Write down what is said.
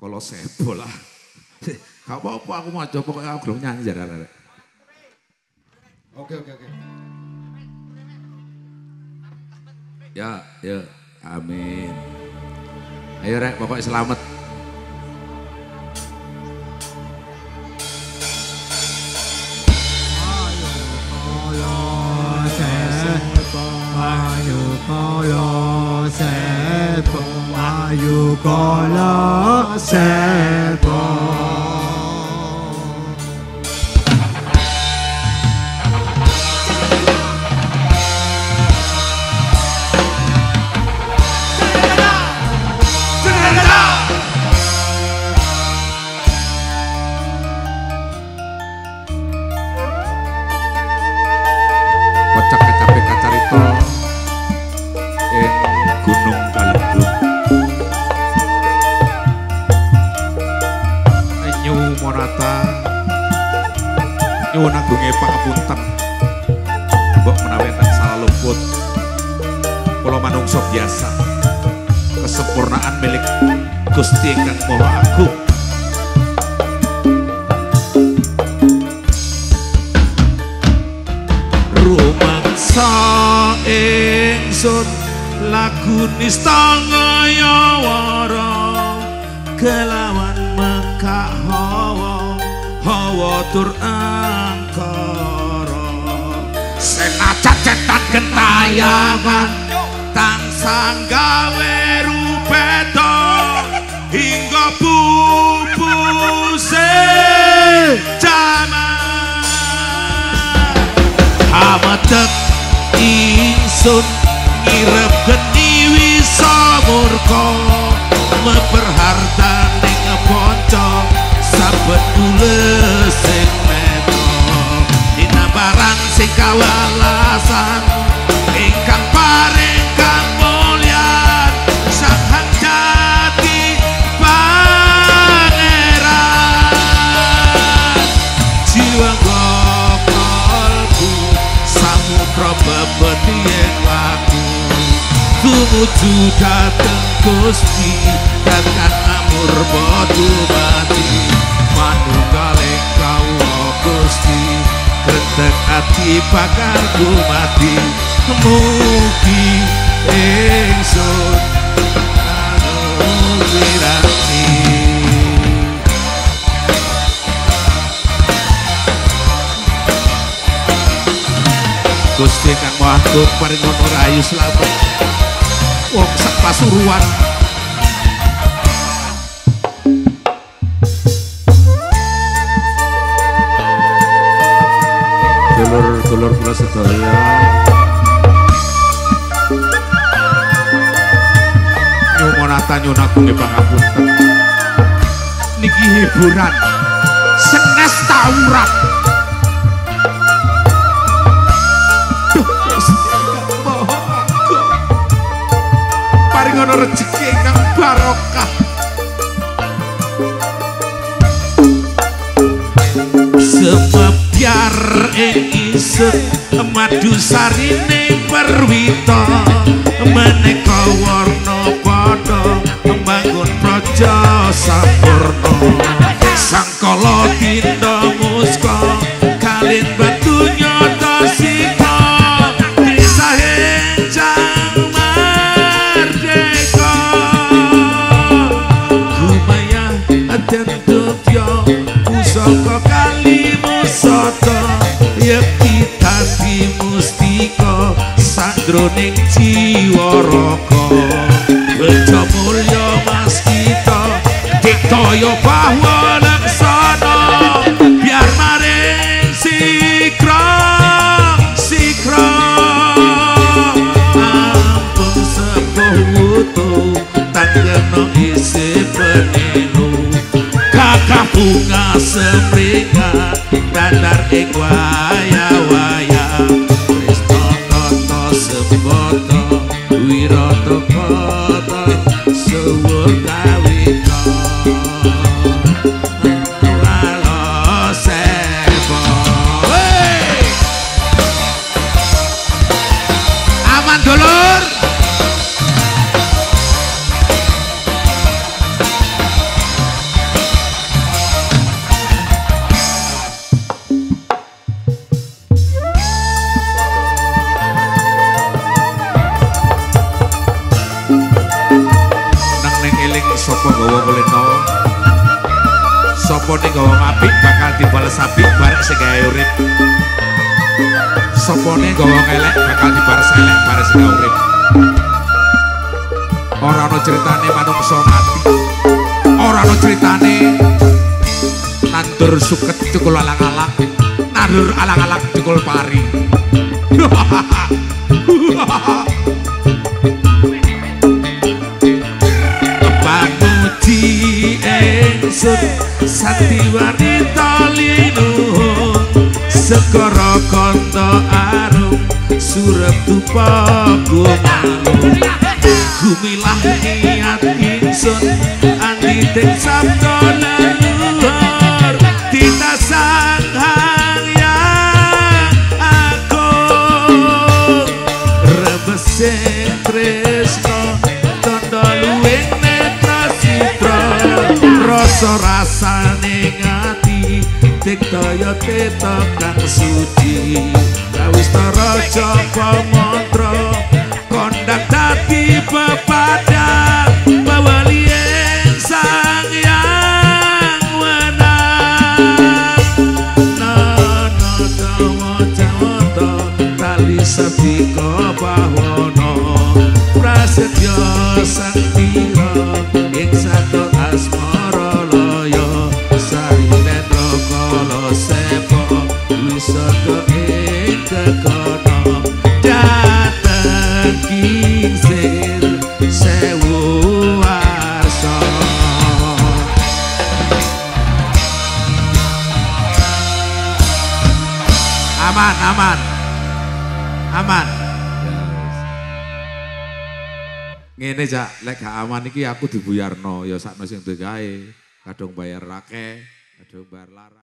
Kalau sebo lah. Gak apa-apa aku mau coba pokoknya aku belum nyanyi jarang. Oke. Ya, amin. Ayo rek, pokoknya selamat. Ayo kalau sebo. Kocak-kacapin kacarito Gunung Kalembut. Nyuwun monata nyuwun agunge pangapunten mbok menawi enten salah luput kula manungsa biasa. Kesempurnaan milik Gusti Ingkang Maha Agung. Rumangsa ingsun lagu nistangaya wara kelawan mekak hawa tur angkara senajan cetak gentayangan tansah gawe rupeda hingga bubuse jaman amadek ingsun ngirep geni wisa murka meperharta ning ponco saben tules sing neto dinabaran sing kawelasan ingkang paring kamulyan sang jati pangeran jiwa kalbu samudra bebetien laku tumuju dateng Gusti dengan amur bodu mati manunggaling kawula Gusti genteng ati bakal mati mugi ingsun wirati Gusti kang Maha Agung paringono rayu slamet wong sak Pasuruan. Dulur-dulur kula sedaya nyuwunata nyuwun agung pangapunten niki hiburan senes tawuran. Paringono rezeki ingkang barokah sebab biar ingsun madu sarine perwita maneka warna padha membangun praja sampurna sangkala tinda muska kalin batu nyata sika trisahe jang merdeka gumaya adentutya pusaka kalimusata yekti tadi mustika sandroning jiwa raka bejo mulya mas kita diktoyo bahwa laksana biar maring sikra ampun sepuh wutu tanggeno isi penilu kakak bunga semringa dadar ing waya-waya Krishna tata seboto wirata kata suwur kawita walo sebo aman dulur sapa gawa kulino sapa ning gawa apik bakal dibales apik barek sing gawe urip sapa ning gawa elek bakal dibales elek barek sing gawe urip ora ana critane manungsa mati ora ana critane nandur suket cukul alang-alang nandur alang-alang cukul pari pamuji ingsun sandiwani linuhung segara kanta arum surep dupa gumalung gumilah niat ingsun anditing sabda leluhur ditasang hangyang agung rebesing tresno tondo luwing netra sitra rasa rasane ngati diktaya teta kang suci kawistara japa mantra kondang dadi pepadang bawaliyeng sang yang wenang nana dawa jawata tali sabdika bawana prasetya santira ing sato asmara laya sarinendra kala sepa wisata ing kekono dateng kingsir sewu warsa aman ngene jak lek gak aman iki aku dibuyarno ya sakno sing duwe gawe kadung bayar akeh kadung bayar larang